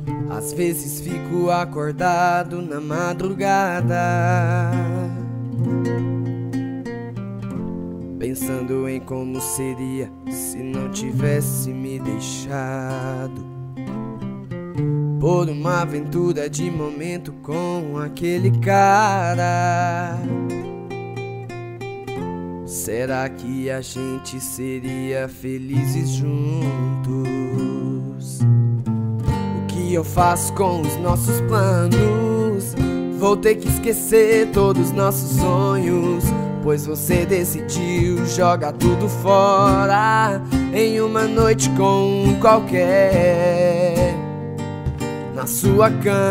Às vezes fico acordado na madrugada, pensando em como seria se não tivesse me deixado por uma aventura de momento com aquele cara. Será que a gente seria felizes juntos? O que eu faço com os nossos planos? Vou ter que esquecer todos os nossos sonhos, pois você decidiu jogar tudo fora em uma noite com um qualquer na sua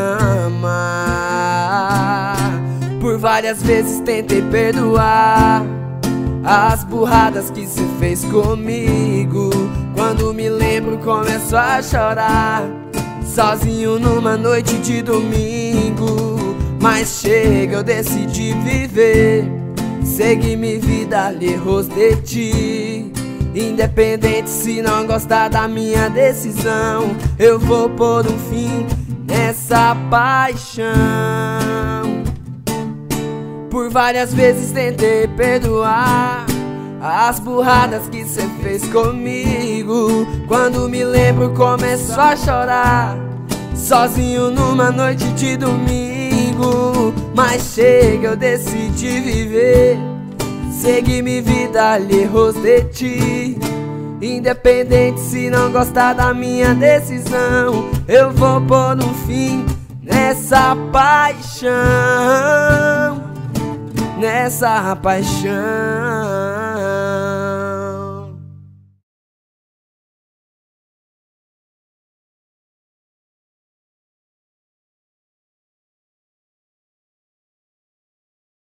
cama. Por várias vezes tentei perdoar as burradas que cê fez comigo. Quando me lembro começo a chorar, sozinho numa noite de domingo. Mas chega, eu decidi viver, seguir minha vida, lejos de ti. Independente se não gostar da minha decisão, eu vou pôr um fim nessa paixão. Por várias vezes tentei perdoar as burradas que cê fez comigo. Quando me lembro começo a chorar, sozinho numa noite de domingo. Mas chega, eu decidi viver, seguir minha vida, lejos de ti. Independente se não gostar da minha decisão, eu vou pôr um fim nessa paixão, nessa paixão.